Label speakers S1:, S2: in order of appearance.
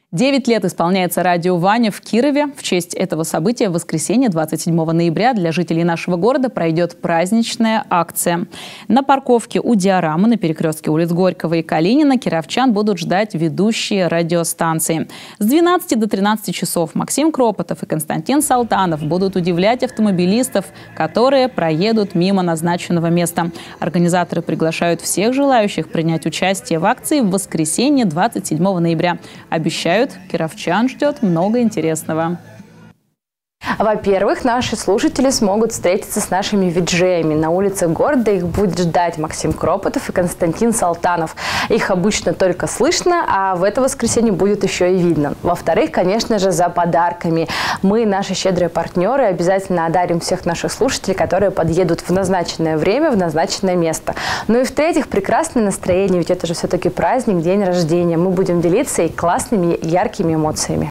S1: 9 лет исполняется радио «Ваня» в Кирове. В честь этого события в воскресенье, 27 ноября, для жителей нашего города пройдет праздничная акция. На парковке у Диорамы на перекрестке улиц Горького и Калинина кировчан будут ждать ведущие радиостанции. С 12 до 13 часов Максим Кропотов и Константин Салтанов будут удивлять автомобилистов, которые проедут мимо назначенного места. Организаторы приглашают всех желающих принять участие в акции в воскресенье, 27 ноября. Обещают, кировчан ждет много интересного.
S2: Во-первых, наши слушатели смогут встретиться с нашими виджеями. На улице города их будет ждать Максим Кропотов и Константин Салтанов. Их обычно только слышно, а в это воскресенье будет еще и видно. Во-вторых, конечно же, за подарками. Мы, наши щедрые партнеры, обязательно одарим всех наших слушателей, которые подъедут в назначенное время, в назначенное место. Ну и в-третьих, прекрасное настроение, ведь это же все-таки праздник, день рождения. Мы будем делиться и классными, яркими эмоциями.